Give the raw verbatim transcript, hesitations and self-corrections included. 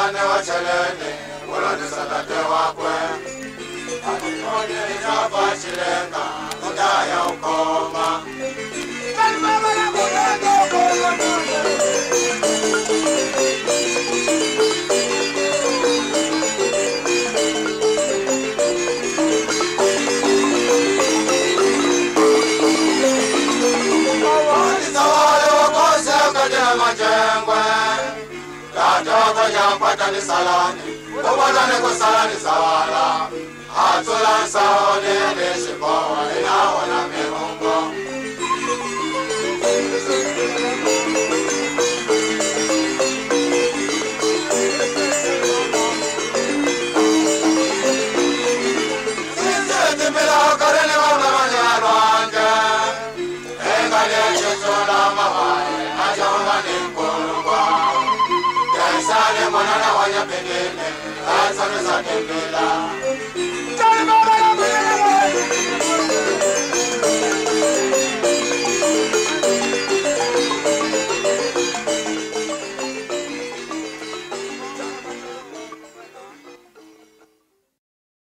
Mwana wa cheleni, muloni satate wakwe. Anikoni nitapa chilenga, mudaya ukoma. Kani mama na mudaya ukoma. Mawani zawale wakose kajena majengwe. Kajoko yampata ni salani, kubota ni kusalani sawala. Atula saone ni shibawa, inaona miho.